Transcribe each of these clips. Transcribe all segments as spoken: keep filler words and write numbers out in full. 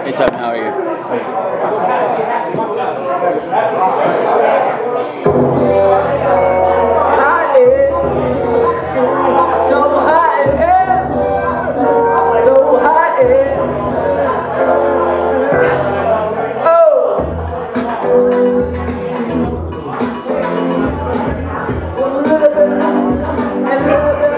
Hey Tom, how are you? So hot in here, so hot in here. Oh. A little bit, a little bit.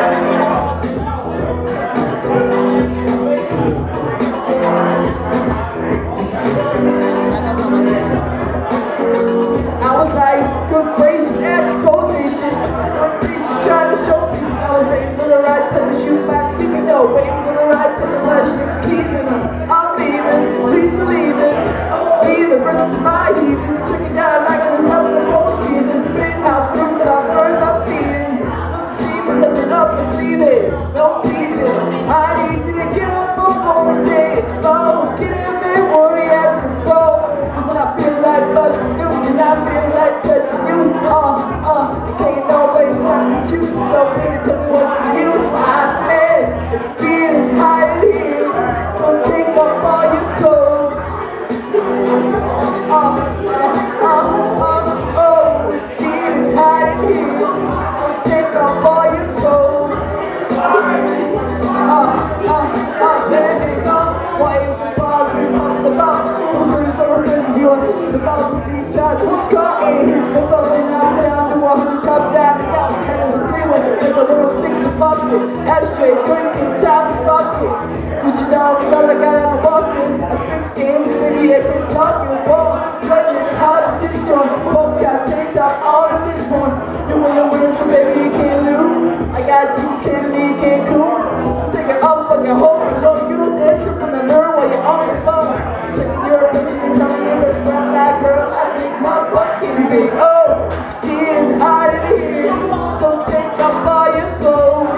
I was like, good gracious, ass quotation. Trying to show me I was waiting for the right time to shoot my sticky though. Waiting for the right time to flash it, keeping them. I'm leaving, please believe it. Leaving, versus my heaving. Checking down like I'm in love with the whole season. Spin house, rooms that I'm first I'm feeding. Seeing nothing up and leaving. No teasing. I need you to get up before the day explodes. Get in there, worry as it goes. Cause when I feel like buzzing you, and I feel like touching you. Uh, uh, can't nobody stop me choose. So baby, tell me what's for you. I said, it's getting hot in here. So take off all your clothes. Uh, uh, uh, uh, oh, it's getting hot in here. So take off all your clothes. Uh, uh, uh, there you go. Why is the bar up the bar? Who's the reference you on the bar with each other? Who's caught in here? It's all in now, down, to walk the top down, down, and the freeway. There's a little six to fuck it. Ashtray, drinking, time to fuck it. Gucci down, because I got out walking. I spit games, maybe I can talk you. Whoa, it's hard to sit on. Whoa, got take off all of this one. You win your win, so baby, you can't lose. I got you, can't be, can't cool. Take it up, fucking hold it low. You don't dance from the nerve while you're on the phone. Checking your picture and telling me what's wrong, that girl. I think my fucking big. Oh, getting hot in here. So take off all your clothes.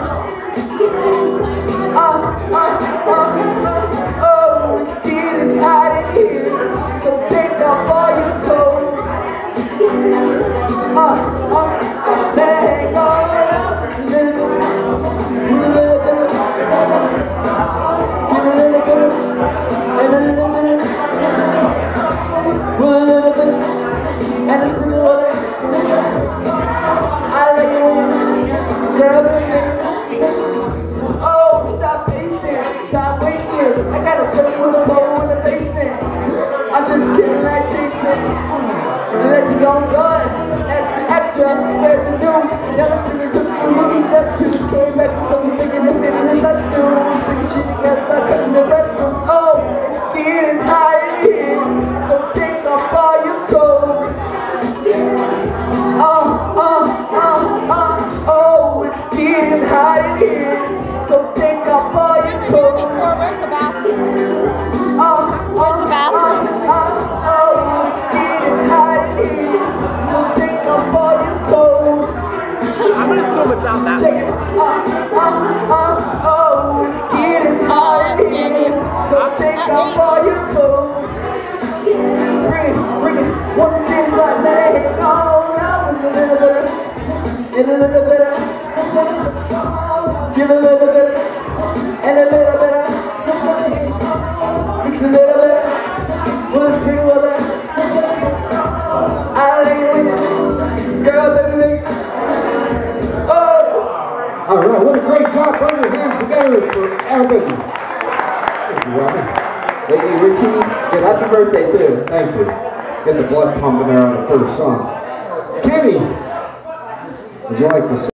Uh, uh, uh, uh, oh, it's getting hot in here. So take off all your clothes. Uh, uh, uh, bang on up. A little bit, a little bit, a little bit, and a little bit, a little bit, and a little bit. I like you, girl, baby. Oh, stop wasting, stop wasting. I got a flip with a bow in the basement. I'm just kidding like Jason. Let you go good, extra, extra, there's the news. Never took it, took it, movie, left two, came back with something bigger than bigger than let's do. Bring shit together by cutting the restroom. Oh, it's getting hot in here, so take off all your clothes. Uh, uh, uh, uh, oh, it's getting hot in here, so take off all your clothes. Where's the bathroom? Uh, uh, Where's the bathroom? Uh, uh, oh, it's getting hot in here, so take off all your clothes. I'm gonna film it down that Check it. Uh, uh, uh, oh, it's getting hot in here, so take off all your clothes. Bring it, bring it. One of these like that ain't gone out with a little bit of, and a little bit of, give a little bit of, and a little bit of, mix a little bit, one spring with it. I like it with you, girl, baby, baby. Oh! Alright, what a great job. Put your hands together for everybody. Thank you, Robin. Hey, Richie, good happy birthday too. Thank you. Get the blood pumping there on the first song. Kenny, would you like to